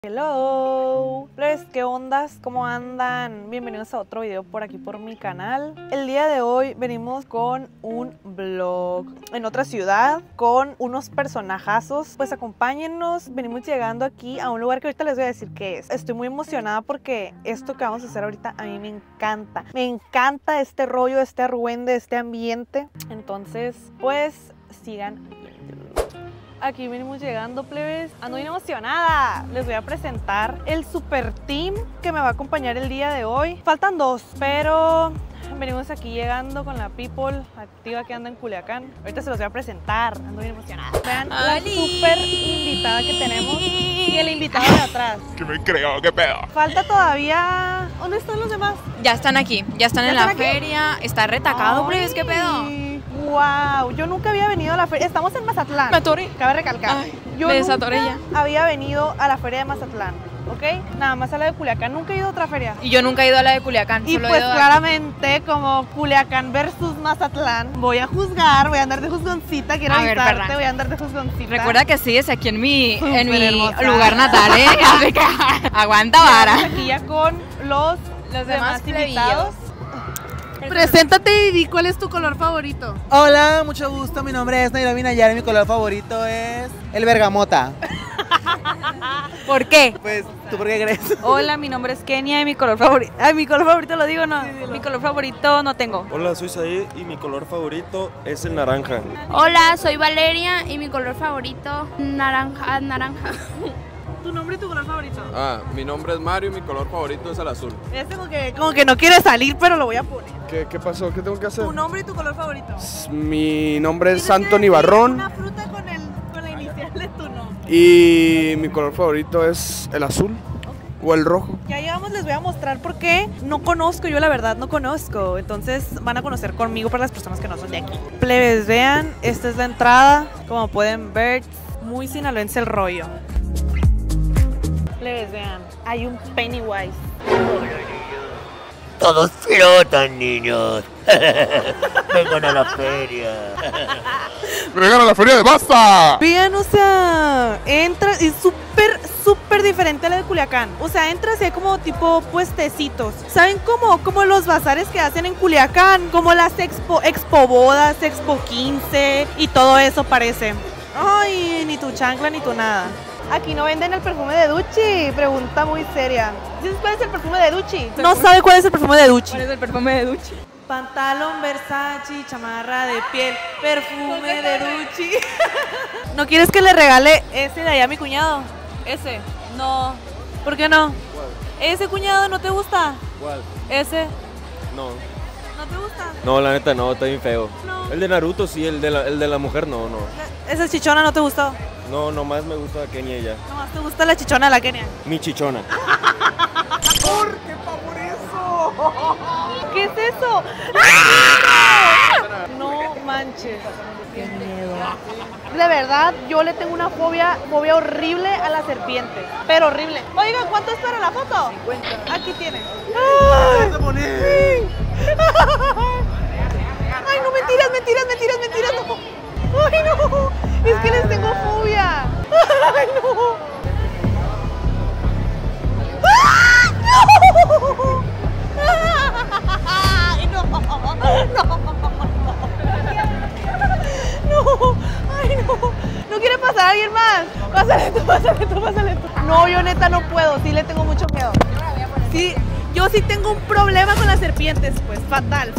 Hello, pues, ¿qué ondas? ¿Cómo andan? Bienvenidos a otro video por aquí por mi canal. El día de hoy venimos con un vlog en otra ciudad con unos personajazos. Pues acompáñennos, venimos llegando aquí a un lugar que ahorita les voy a decir qué es. Estoy muy emocionada porque esto que vamos a hacer ahorita a mí me encanta. Me encanta este rollo, este argüende, este ambiente. Entonces, pues sigan. Aquí venimos llegando, plebes. Ando bien emocionada. Les voy a presentar el super team que me va a acompañar el día de hoy. Faltan dos, pero venimos aquí llegando con la people activa que anda en Culiacán. Ahorita se los voy a presentar. Ando bien emocionada. Vean la super invitada que tenemos y el invitado de atrás. Que me creo, qué pedo. Falta todavía... ¿Dónde están los demás? Ya están aquí, ya están en la feria. Está retacado, plebes, qué pedo. Wow, yo nunca había venido a la feria. Estamos en Mazatlán. Me atoré. Cabe recalcar. Ay, yo me desatoré nunca había venido a la feria de Mazatlán, ¿ok? Nada más a la de Culiacán. Nunca he ido a otra feria. Y yo nunca he ido a la de Culiacán. Y solo he pues ido claramente, como Culiacán versus Mazatlán, voy a juzgar, voy a andar de juzgoncita. Quiero A ver, avisarte, perra. voy a andar de juzgoncita. Recuerda que sigues aquí en mi hermosa. lugar natal, ¿eh? Así que aguanta vara. Estamos aquí ya con los demás invitados. Preséntate y di cuál es tu color favorito. Hola, mucho gusto, mi nombre es Nairobi Nayar y mi color favorito es el bergamota. ¿Por qué? Pues, ¿tú por qué crees? Hola, mi nombre es Kenia y mi color favorito... Ay, mi color favorito lo digo, no. Mi color favorito no tengo. Hola, soy Said y mi color favorito es el naranja. Hola, soy Valeria y mi color favorito naranja. ¿Tu nombre y tu color favorito? Mi nombre es Mario y mi color favorito es el azul. Es como que no quiere salir, pero lo voy a poner. ¿Qué pasó? ¿Qué tengo que hacer? ¿Tu nombre y tu color favorito? Mi nombre es Tienes que Anthony decir Barrón una fruta con la inicial de tu nombre. y mi color favorito es el azul o el rojo. Ya llevamos, les voy a mostrar por qué no conozco, yo la verdad no conozco. Entonces van a conocer conmigo para las personas que no son de aquí. Plebes, vean, esta es la entrada. Como pueden ver, muy sinaloense el rollo. Plebes, vean, hay un Pennywise. Todos flotan, niños. Vengan a la feria. ¡Vengan a la feria de Basta! Vean, o sea, entra, es súper diferente a la de Culiacán. O sea, entras y hay como tipo puestecitos. ¿Saben cómo? Como los bazares que hacen en Culiacán, como las expo bodas, expo 15 y todo eso parece. Ay, ni tu chancla ni tu nada. Aquí no venden el perfume de Duchi. Pregunta muy seria. ¿Sabes cuál es el perfume de Duchi? No sabe cuál es el perfume de Duchi. ¿Cuál es el perfume de Duchi? Pantalón Versace, chamarra de piel, perfume de Duchi. ¿No quieres que le regale ese de allá a mi cuñado? Ese. No. ¿Por qué no? ¿Cuál? ¿Ese cuñado no te gusta? ¿Cuál? Ese. No. ¿No te gusta? No, la neta no, está bien feo. No. El de Naruto sí, el de la mujer no. ¿Esa chichona no te gustó? No, nomás me gusta Kenia y ya. Nomás te gusta la chichona de la Kenia. Mi chichona. ¿Por qué por eso? ¿Qué es eso? No manches. Qué miedo. De verdad, yo le tengo una fobia horrible a las serpientes. Pero horrible. Oiga, ¿cuánto es para la foto? 50. Aquí tiene. ¿Qué vas a poner? Ay, no, mentiras. No. Ay, no. Es que les tengo fobia. Ay, no. ¡Ay, no! ¡Ay, no! ¡No! ¡Ay, no! ¿No quiere pasar alguien más? Pásale tú. No, yo neta no puedo. Sí le tengo mucho miedo. Sí, yo sí tengo un problema con las serpientes, pues. Fatal.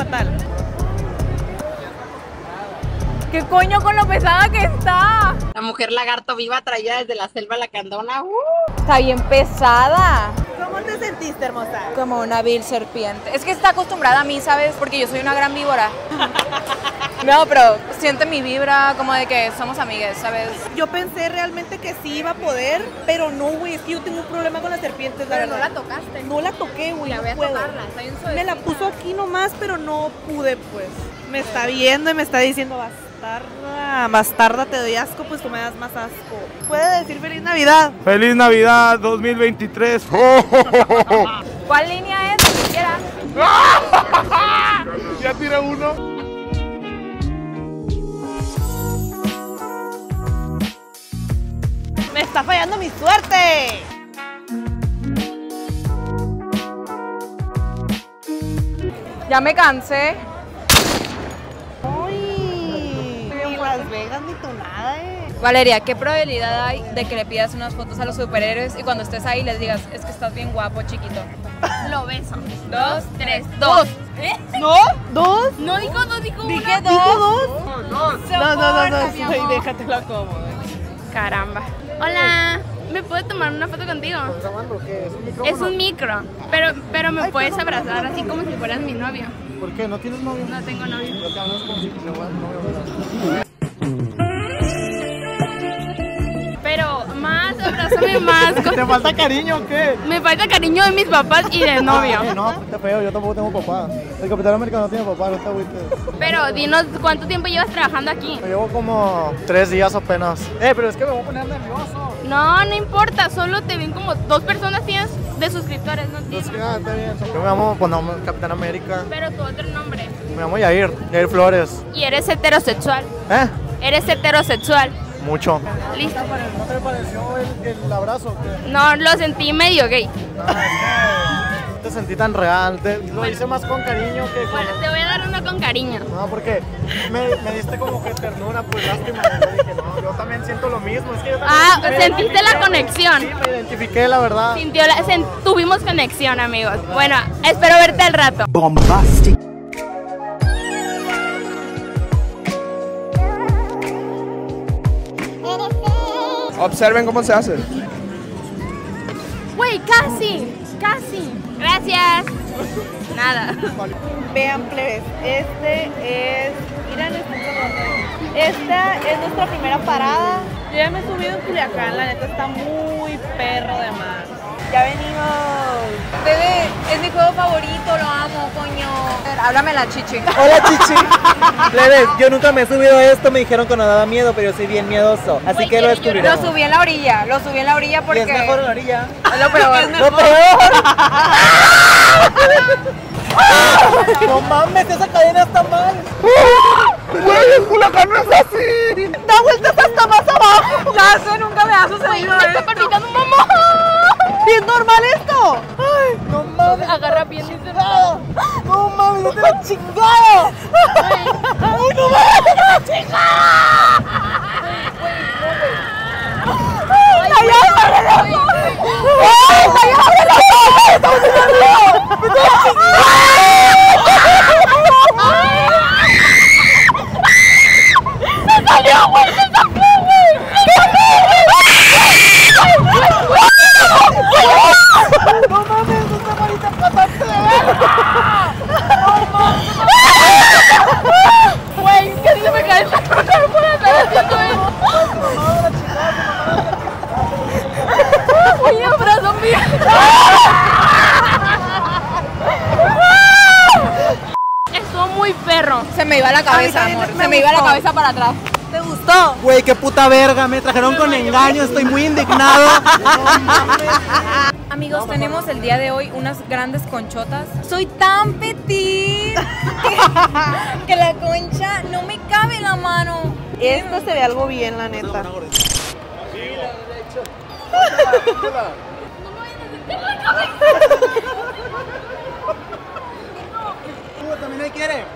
¿Qué coño con lo pesada que está? La mujer lagarto viva traída desde la selva lacandona. Está bien pesada. ¿Cómo te sentiste, hermosa? Como una vil serpiente. Es que está acostumbrada a mí, ¿sabes? Porque yo soy una gran víbora. No, pero siente mi vibra como de que somos amigas, ¿sabes? Yo pensé realmente que sí iba a poder, pero no, güey. Es que yo tengo un problema con las serpientes, la Pero no verdad. la tocaste. No la toqué, güey. La No voy a puedo. tocarla, está bien suavecita. Me la puso aquí nomás, pero no pude, pues. Me está viendo y me está diciendo, bastarda, te doy asco, pues tú me das más asco. ¿Puede decir feliz Navidad? ¡Feliz Navidad 2023! ¿Cuál línea es? Si quieras. Ya tiré uno. Me está fallando mi suerte. Ya me cansé. Uy, ni Las Vegas ni tú nada, Valeria, ¿qué probabilidad hay de que le pidas unas fotos a los superhéroes y cuando estés ahí les digas, es que estás bien guapo, chiquito? Lo beso. 2, 3, 2. ¿No? ¿Dos? No dijo 2, dijo 1. ¿Dije dos? No, ay, déjatelo cómodo. Caramba. Hola. ¿Me puedo tomar una foto contigo? Es un micro, pero me puedes abrazar así como si fueras mi novio. ¿Por qué? ¿No tienes novio? No tengo novio. Te hablas como si fueras novio. Pero más, abrázame más. ¿Te falta cariño o qué? Me falta cariño de mis papás y de novio. No, está feo, yo tampoco tengo papá. El Capitán América no tiene papá, no te agüites. Pero dinos, ¿cuánto tiempo llevas trabajando aquí? Me llevo como 3 días apenas. Pero es que me voy a poner nervioso. No, no importa, solo te ven como 2 personas tienes de suscriptores, no Es tienes. que, está bien. Yo me llamo, pues no, Capitán América. Pero tu otro nombre. Me llamo Yair Flores. Y eres heterosexual. Eres heterosexual. Mucho. Listo. ¿No te pareció el abrazo? No, lo sentí medio gay. No te sentí tan real. Lo hice más con cariño que con... Bueno, te voy a dar uno con cariño. No, porque me diste como que ternura, pues lástima. Yo dije, no, yo también siento lo mismo. Es que yo también sentiste la conexión. Sí, me identifiqué, la verdad. Tuvimos conexión, amigos. Bueno, espero verte al rato. Bombastic. Observen cómo se hace. Güey, casi. Gracias. Nada. Vean, plebes, miren, esta es nuestra primera parada. Yo ya me he subido en Culiacán, la neta está muy perro de mar. Ya venimos. Bebé, es mi juego favorito, lo amo, coño. Háblame la chichi. Hola, chichi. Plebes, yo nunca me he subido a esto, me dijeron que no daba miedo, pero yo soy bien miedoso. Así que lo descubriremos. Lo subí en la orilla porque... Y es mejor en la orilla. Es lo peor. ¡Lo peor! ¡No mames, esa cadena está mal! ¡Güey, el Culiacán no es así! ¡Da vueltas hasta más abajo! Ya, eso nunca me ha sucedido. Me está palpitando, mamá. ¿Es normal esto? ¡Ay, no mames! Agarra bien y ¡No mames, no te la chingada! ¡Ay, no mames, no te la chingada! Güey, casi se me cae esta cosa por estar haciendo eso. Oye, abrazo mío. Estuvo muy perro. Se me iba la cabeza, amor. Se me iba la cabeza para atrás. ¿Te gustó? Güey, qué puta verga, me trajeron con engaño, estoy muy indignado. Amigos, tenemos el día de hoy unas grandes conchotas. Soy tan petit que la concha no me cabe en la mano. Esto se ve algo bien, la neta. ¿También me quiere?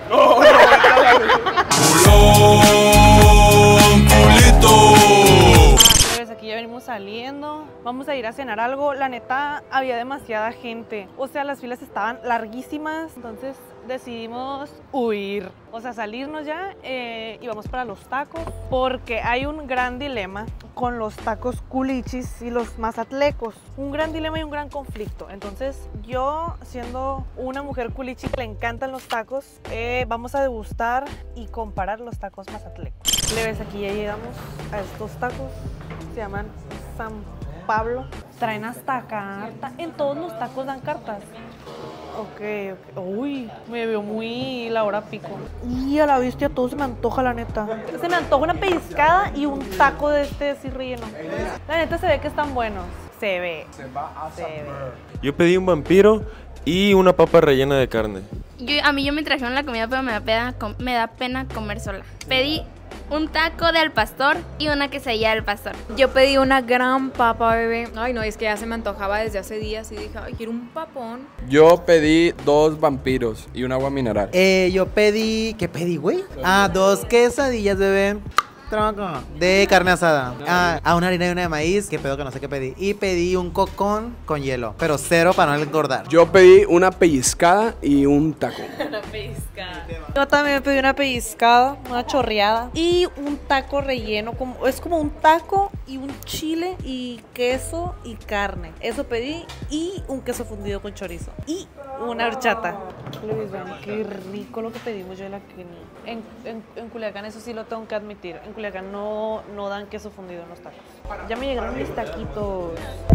Pues aquí ya venimos saliendo, vamos a ir a cenar algo. La neta, había demasiada gente, o sea, las filas estaban larguísimas, entonces decidimos huir, o sea, salirnos ya y vamos para los tacos, porque hay un gran dilema con los tacos culichis y los mazatlecos, un gran dilema y un gran conflicto. Entonces yo, siendo una mujer culichi que le encantan los tacos, vamos a degustar y comparar los tacos mazatlecos. Le ves, aquí ya llegamos a estos tacos, se llaman San Pablo, traen hasta carta, en todos los tacos dan cartas. Ok. Uy, me veo muy la hora pico. Y a la bestia todo se me antoja, la neta. Se me antoja una pellizcada y un taco de este así relleno. La neta se ve que están buenos. Se ve. Yo pedí un vampiro y una papa rellena de carne. A mí me trajeron la comida, pero me da pena comer sola. Pedí un taco de al pastor y una quesadilla del pastor. Yo pedí una gran papa, bebé. Ay, no, es que ya se me antojaba desde hace días y dije, ay, quiero un papón. Yo pedí 2 vampiros y un agua mineral. Yo pedí... ¿Qué pedí, güey? 2 quesadillas, bebé. Tronco. De carne asada. Una harina y una de maíz. ¿Qué pedo que no sé qué pedí? Y pedí un cocón con hielo. Pero 0 para no engordar. Yo pedí una pellizcada y un taco. Yo también pedí una pellizcada, una chorreada y un taco relleno. Es como un taco y un chile y queso y carne. Eso pedí y un queso fundido con chorizo. Y una horchata. Luis, vean qué rico lo que pedimos yo de la Kenny. En Culiacán, eso sí lo tengo que admitir. En Culiacán no dan queso fundido en los tacos. Ya me llegaron mis taquitos.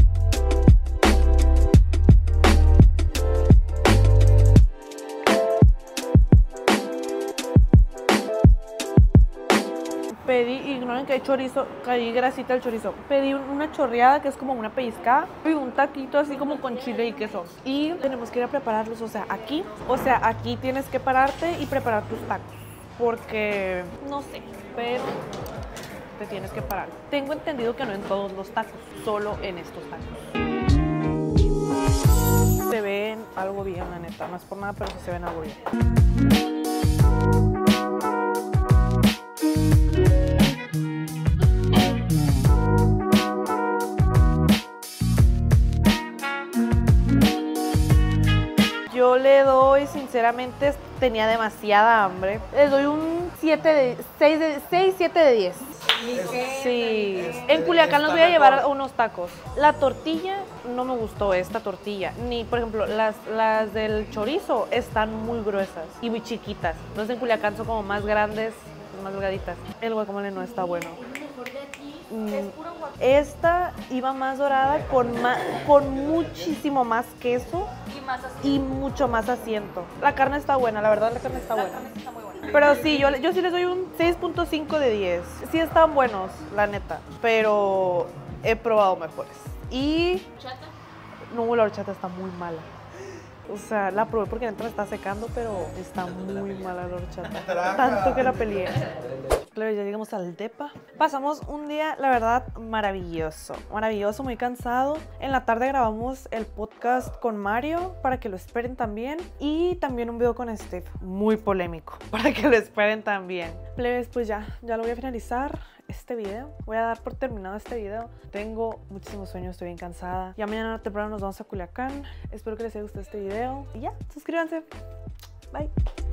Pedí, ignoren que hay chorizo, que hay grasita el chorizo. Pedí una chorreada que es como una pellizcada y un taquito así como con chile y queso. Y tenemos que ir a prepararlos, o sea, aquí tienes que pararte y preparar tus tacos. Porque, no sé, pero te tienes que parar. Tengo entendido que no en todos los tacos, solo en estos tacos. Se ven algo bien, la neta, no es por nada, pero sí se ven algo bien. Yo le doy, sinceramente, tenía demasiada hambre. Le doy un 6, 7 de 10. Sí. En Culiacán los voy a llevar unos tacos. La tortilla, no me gustó esta tortilla. Ni, por ejemplo, las del chorizo están muy gruesas y muy chiquitas. Entonces en Culiacán son como más grandes, más delgaditas. El guacamole no está bueno. Esta iba más dorada con muchísimo más queso y mucho más asiento. La carne está buena, la verdad la carne está buena. Pero sí, yo sí les doy un 6.5 de 10. Sí están buenos, la neta, pero he probado mejores. Y... no, la horchata está muy mala. O sea, la probé porque dentro me está secando, pero está muy mala la horchata. Tanto que la peleé. Claro, ya llegamos al depa. Pasamos un día, la verdad, maravilloso. Maravilloso, muy cansado. En la tarde grabamos el podcast con Mario, para que lo esperen también. Y también un video con Steph, muy polémico, para que lo esperen también. Plebes, pues ya lo voy a finalizar este video. Voy a dar por terminado este video. Tengo muchísimos sueños, estoy bien cansada. Ya mañana temprano nos vamos a Culiacán. Espero que les haya gustado este video. Y ya, suscríbanse. Bye.